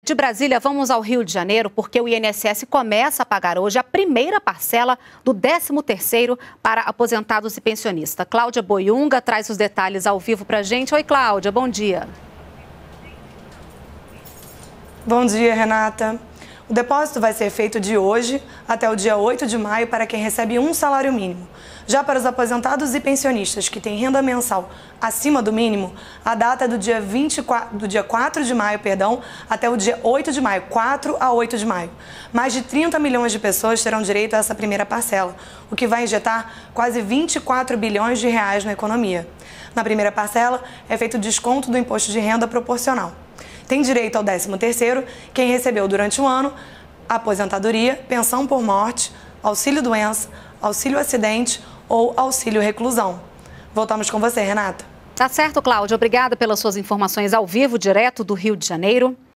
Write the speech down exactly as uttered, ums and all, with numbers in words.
De Brasília, vamos ao Rio de Janeiro, porque o I N S S começa a pagar hoje a primeira parcela do décimo terceiro para aposentados e pensionistas. Cláudia Boiunga traz os detalhes ao vivo para a gente. Oi, Cláudia, bom dia. Bom dia, Renata. O depósito vai ser feito de hoje até o dia oito de maio para quem recebe um salário mínimo. Já para os aposentados e pensionistas que têm renda mensal acima do mínimo, a data é do dia, vinte e quatro, do dia quatro de maio perdão, até o dia oito de maio, quatro a oito de maio. Mais de trinta milhões de pessoas terão direito a essa primeira parcela, o que vai injetar quase vinte e quatro bilhões de reais na economia. Na primeira parcela, é feito desconto do imposto de renda proporcional. Tem direito ao décimo terceiro quem recebeu durante o ano aposentadoria, pensão por morte, auxílio-doença, auxílio-acidente ou auxílio-reclusão. Voltamos com você, Renata. Tá certo, Cláudia. Obrigada pelas suas informações ao vivo, direto do Rio de Janeiro.